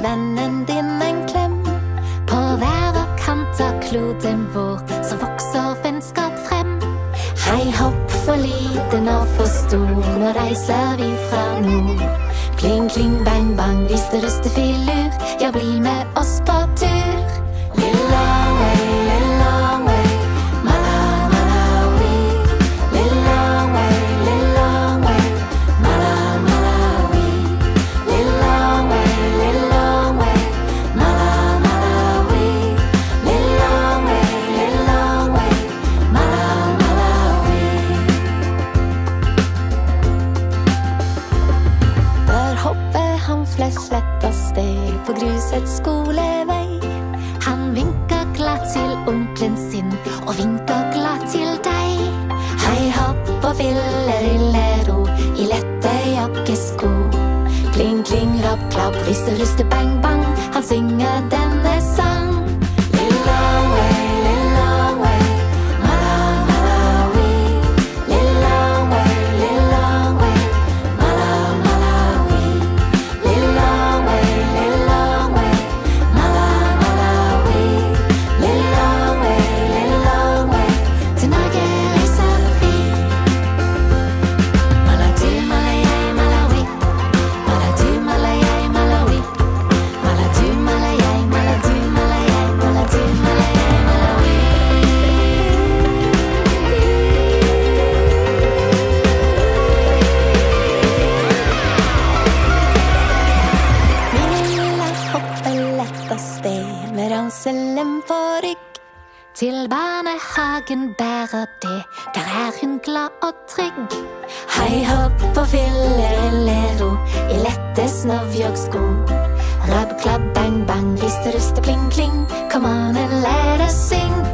vennen din en klem. På hver vår kant av kloden vår så vokser vennskap frem. Hei hopp, for liten og for stor, nå reiser vi fra nord. Kling, kling, bang, bang, riste, ruste, filur, ja, bli med oss på tur. Litt long way, litt long way, Mala, Malawi. Litt long way, Mala, Malawi. Litt long way, Mala, Malawi. Litt long way, Mala, Malawi. Der hopper han flest lett av sted på gruset skolevei. Han vinker glad til onkelen sin og vinker glad til deg. Hei hopp og fillerillero i lette jakkesko. Kling, kling, rapp, klapp, riste, ruste, bang, bang, han synger denne sang. Litt long way, Mala, Malawi. Litt long way, Mala, Malawi. Litt long way, Mala, Malawi. Litt long way, til Norge reiser vi. Mala du, mala jeg, Malawi. Mala du, mala jeg, Malawi. Mala du, mala jeg, mala du, mala jeg, mala du, mala jeg, Malawi. Milla hopper lett av sted med ranselen på rygg. Til barnehagen bærer det, der er hun glad og trygg. Hei hopp og fillerillero i lette snovjoggsko. Rabb, klabb, bang, bang, riste, ruste, pling, kling, come on and let us sing.